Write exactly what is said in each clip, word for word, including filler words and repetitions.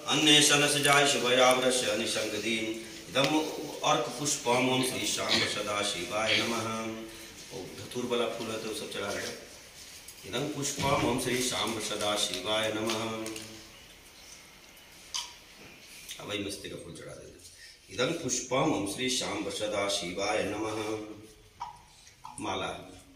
अन्वेषण सजाय शिवयावृष्य निशंगदीम इदम अर्क पुष्पम ओम श्री शाम सदा शिवाय नमः। धतूर वाला फूल है तो सब चढ़ा रहे। इदम पुष्पम ओम श्री शाम सदा शिवाय नमः। अब वही मस्ती का फूल चढ़ा देते। इदम पुष्पम ओम श्री शाम सदा शिवाय नमः। माला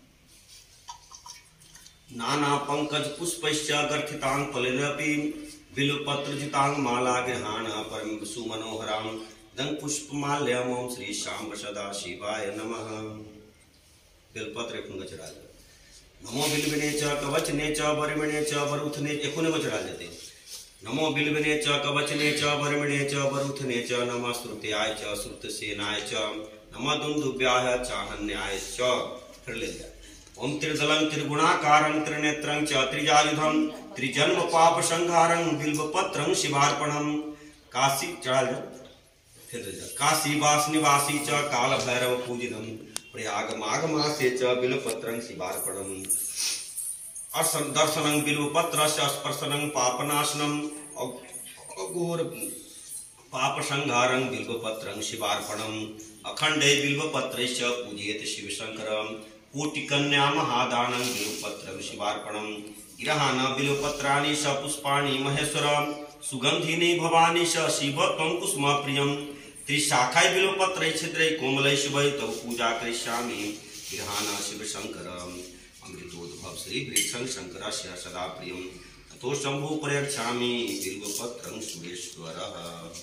नाना पंकज पुष्पश्च गर्थितांग फलेनपि बिल्वपत्रजितांग माला गृहाण परम सुमनोहराम दंग पुष्पमाल्यम ओम श्री शाम सदा शिवाय नमः। बिल्वपत्र एक को चढ़ा दो। नमो बिल्वने च कवचने च वरिमणे च वरुथने एक को चढ़ा देते। नमो बिल्वने च कवचने च वरिमणे च वरुथने च नमः श्रुत्याय च श्रुतसेनाय च नमः दुन्दुभ्याय चाहन्याय च। फिर ले जाए। ओम त्रिदलं त्रिगुणाकारं त्रिनेत्रं च त्रिजायुधं त्रिजन्म पाप संहारं बिल्वपत्रं शिवार्पणं। काशी चढ़ा दो। फिर काशी वास निवासी च काल भैरव पूजितम प्रयाग माघ मासे च बिल्वपत्रं शिवार्पणं। अर्शन दर्शनं बिल्वपत्रस्य स्पर्शनं पापनाशनं अघोर पाप संहारं बिल्वपत्रं शिवार्पणं। अखंडे बिल्वपत्रस्य पूजयेत शिवशंकरं कोटिकन्या महादानं बिल्वपत्रं शिवार्पणं। गिरहान बिल्वपत्राणि स पुष्पाणि महेश्वरं सुगंधिनी भवानी स शिव त्वं कुसुम प्रियं। त्रिशाखाय बिल्वपत्रै छिद्रै कोमलै शिवै तव पूजा करिष्यामि। गिरहान शिवशंकरं अमृतोद्भव श्री वृक्षं शंकरस्य सदा प्रियं ततो शंभु प्रयच्छामि बिल्वपत्रं सुरेश्वरः।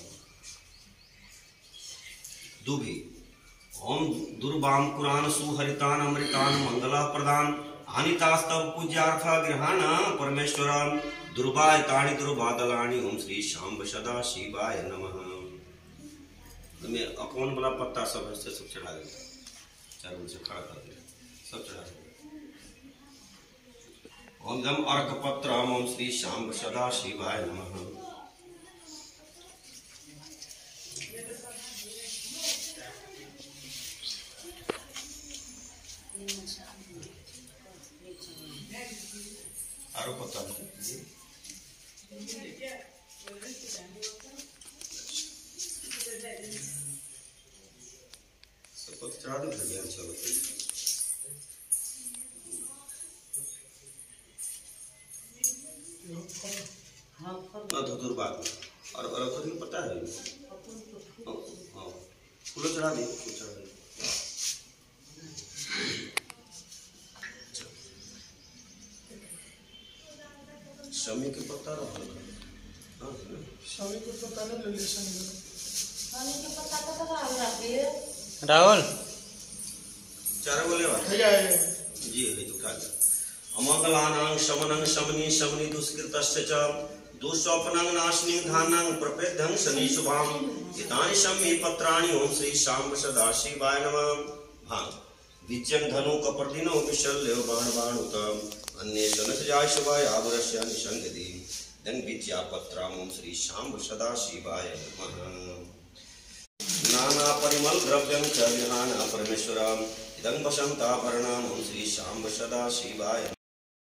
दुभि ओम दुर्वाम कुरान सुहरितान अमृतान मंगला प्रदान आनितास्तव पूज्यार्थ गृहाण परमेश्वरम दुर्वायतानि दुर्वादलानि ओम श्री शाम सदा शिवाय नमः। में अकौन वाला पत्ता सब है सब चढ़ा देंगे। चारों से खड़ा कर दे सब चढ़ा देंगे। ओम दम अर्क पत्र ओम श्री शाम सदा शिवाय नमः। आरो पता सब चढ़ा दो फिर चलो ना धतूर बात और और कुछ पता है। हाँ फूल चढ़ा दे फूल चढ़ा दे। शमी के पत्ता रहा हां शमी के पत्ता ने ले ले शमी शमी के पत्ता तो राहुल रखी है राहुल चार बोले बा ठीक है जी है तो खा अमंगलानां शमनं शमनी शमनी दुष्कृतस्य च दुष्स्वप्नं नाशनी धानं प्रपेद्धं शनि शुभाम इतानि शमी पत्राणि ओम श्री शाम सदा शिवाय नमः। हां विजयं धनु कपर्दिनो विशल्यो बाण बाणुतम अन्वेषण सजाय शिवाय आवृष्य निशंगदी दं विद्या पत्राम ओम श्री शाम सदा शिवाय नमः। नाना परिमल द्रव्यं च विहान परमेश्वरं इदं वसंताभरणं ओम श्री शाम सदा शिवाय।